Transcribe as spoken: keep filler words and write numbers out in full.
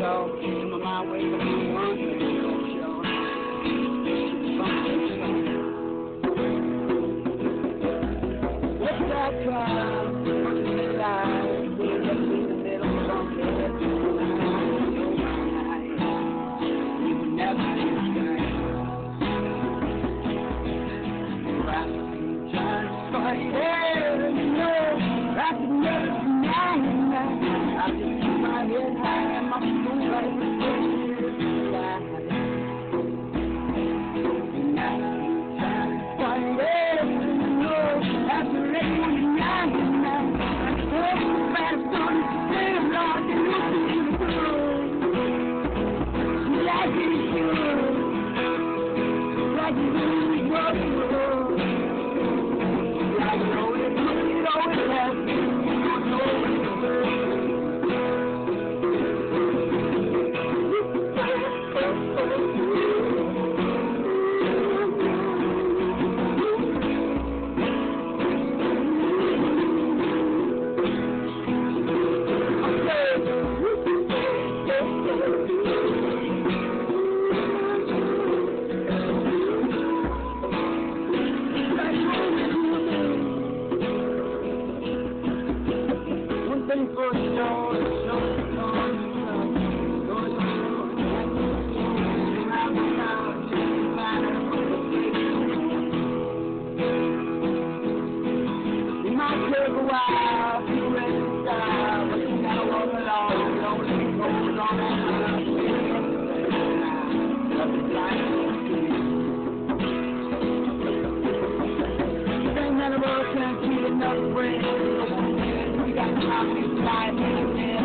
y'all. In my mind, wake up in the morning, y'all. What's that crime? What's the lie? We're just in the middle of something. You would never be right. I keep trying to fight it, you know. I can never deny it. I just keep my head high and my soul right with it. And I keep trying to fight it, you know. After everyone denies it now, I hope the bad son is still Lord, and you feel good. Like it good. Like it really was good. Like it always, it always has been. You know it's good. Enough friends, we got to life.